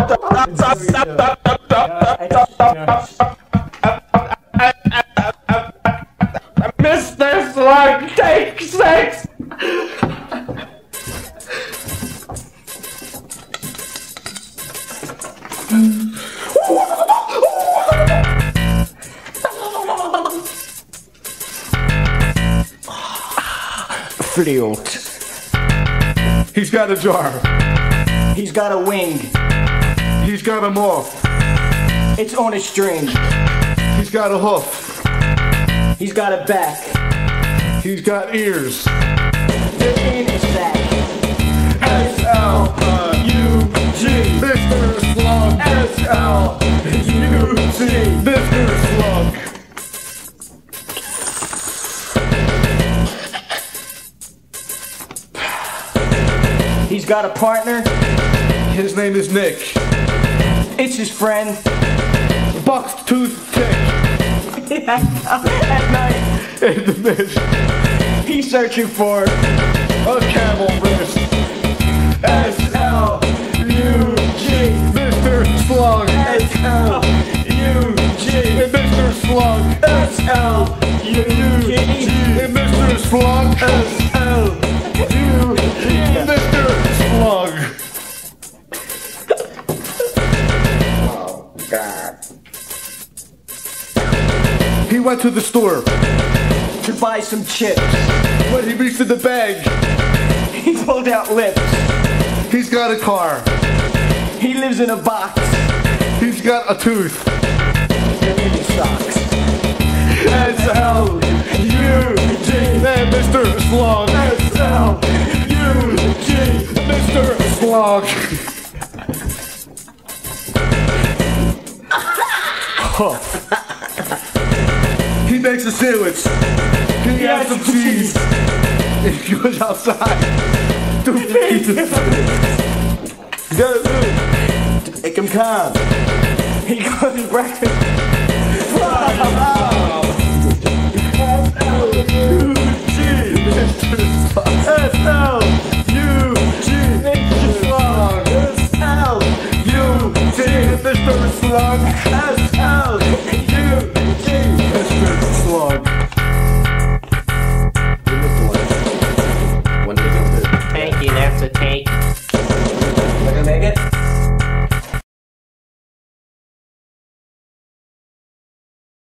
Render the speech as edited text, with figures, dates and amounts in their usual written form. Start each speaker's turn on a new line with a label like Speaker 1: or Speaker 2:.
Speaker 1: Mr. Slug, take 6!
Speaker 2: Flute.
Speaker 3: He's got a jar.
Speaker 2: He's got a wing.
Speaker 3: He's got a moth.
Speaker 2: It's on a string.
Speaker 3: He's got a hoof.
Speaker 2: He's got a back.
Speaker 3: He's got ears.
Speaker 2: They're in his sack.
Speaker 3: S-L-U-G. Mr. Slug. S-L-U-G. Mr. Slug.
Speaker 2: He's got a partner.
Speaker 3: His name is Nick.
Speaker 2: It's his friend.
Speaker 3: Buck's tooth tick.
Speaker 2: At night,
Speaker 3: In the mist.
Speaker 2: he's searching for
Speaker 3: A camel wrist. S-L-U-G. Mr. Slug. S-L-U-G. Mr. Slug. S-L-U-G. Mr. Slug. S-L-U-G. Mr. Slug.
Speaker 1: Oh, God.
Speaker 3: He went to the store.
Speaker 2: to buy some chips.
Speaker 3: When he reached in the bag,
Speaker 2: He pulled out lips.
Speaker 3: he's got a car.
Speaker 2: He lives in a box.
Speaker 3: He's got a tooth.
Speaker 2: In socks.
Speaker 3: S-L-U-G. And Mr. Slug. S-L-U-G. Mr. Slug. He makes a sandwich. He has some cheese. He goes outside to feed him. He's got a move to make him calm.
Speaker 2: He goes to breakfast.
Speaker 3: S-L-U-G. Mr. Slug. S-L